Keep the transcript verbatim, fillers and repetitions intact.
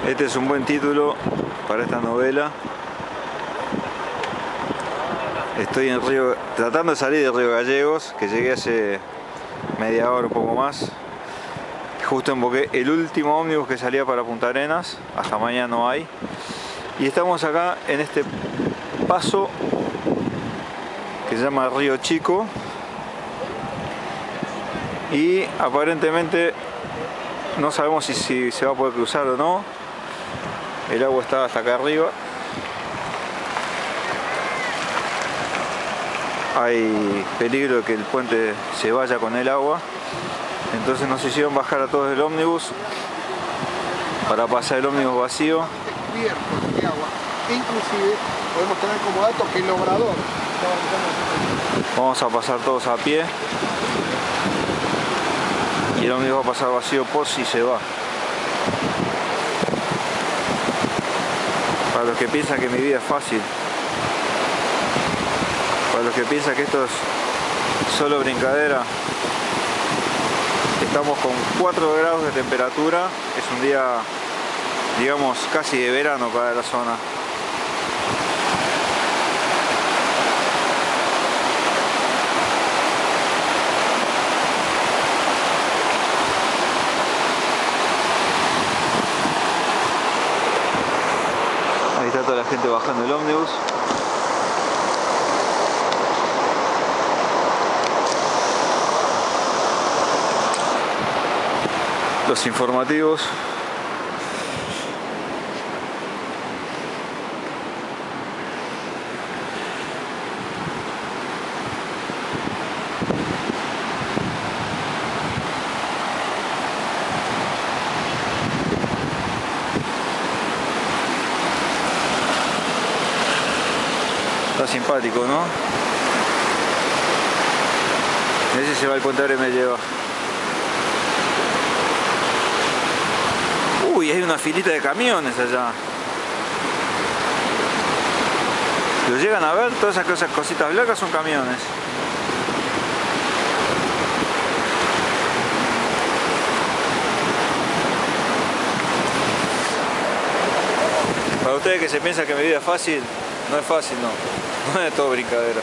Este es un buen título para esta novela. Estoy en Río, tratando de salir de Río Gallegos, que llegué hace media hora, un poco más. Justo emboqué el último ómnibus que salía para Punta Arenas. Hasta mañana no hay. Y estamos acá en este paso que se llama Río Chico. Y aparentemente no sabemos si, si se va a poder cruzar o no. El agua está hasta acá arriba. Hay peligro de que el puente se vaya con el agua. Entonces nos hicieron bajar a todos del ómnibus para pasar el ómnibus vacío. Cubierto de agua. Inclusive podemos tener como dato que el obrador. Vamos a pasar todos a pie. Y el ómnibus va a pasar vacío por si se va. Para los que piensan que mi vida es fácil. Para los que piensan que esto es solo brincadera. Estamos con cuatro grados de temperatura. Es un día, digamos, casi de verano para la zona. Ahí está toda la gente bajando el ómnibus. Los informativos. Está simpático, ¿no? Ese se va al Puente Arenas y me lleva. Uy, hay una filita de camiones allá. Lo llegan a ver, todas esas cosas, cositas blancas son camiones. Para ustedes que se piensan que mi vida es fácil, no es fácil, no. No es todo brincadera.